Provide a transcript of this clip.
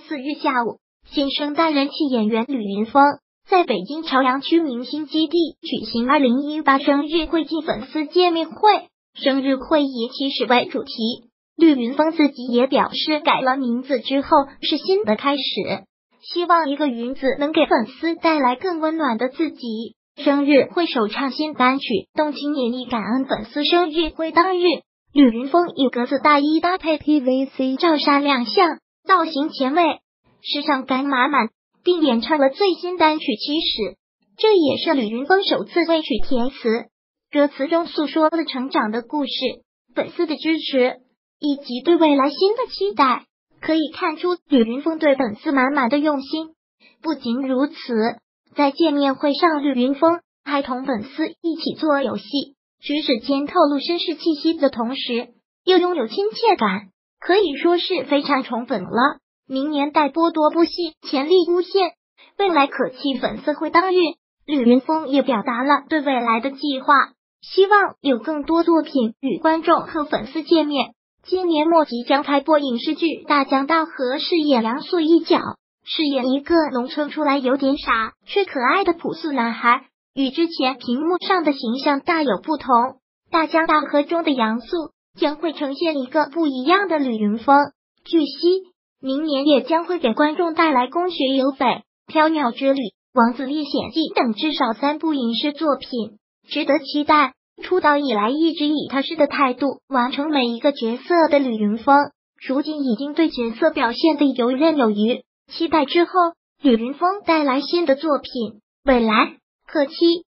4日下午，新生代人气演员吕云峰在北京朝阳区明星基地举行2018生日会暨粉丝见面会，生日会以起始为主题。吕云峰自己也表示，改了名字之后是新的开始，希望一个云字能给粉丝带来更温暖的自己。生日会首唱新单曲《动情演绎感恩粉丝生日会当日，吕云峰以格子大衣搭配 PVC 罩衫亮相，造型前卫，时尚感满满，并演唱了最新单曲《起始》，这也是吕云峰首次为曲填词。歌词中诉说了成长的故事、粉丝的支持以及对未来新的期待，可以看出吕云峰对粉丝满满的用心。不仅如此，在见面会上，吕云峰还同粉丝一起做游戏，举止间透露绅士气息的同时，又拥有亲切感，可以说是非常宠粉了。明年待播多部戏潜力无限，未来可期粉丝会当日，吕云峰也表达了对未来的计划，希望有更多作品与观众和粉丝见面。今年末即将开播影视剧《大江大河》，饰演梁素一角，饰演一个农村出来有点傻却可爱的朴素男孩，与之前屏幕上的形象大有不同。大江大河中的杨素将会呈现一个不一样的吕云峰。据悉，明年也将会给观众带来《攻学有北》、《飘鸟之旅》、《王子历险记》等至少3部影视作品，值得期待。出道以来一直以踏实的态度完成每一个角色的吕云峰，如今已经对角色表现得游刃有余，期待之后吕云峰带来新的作品，未来可期。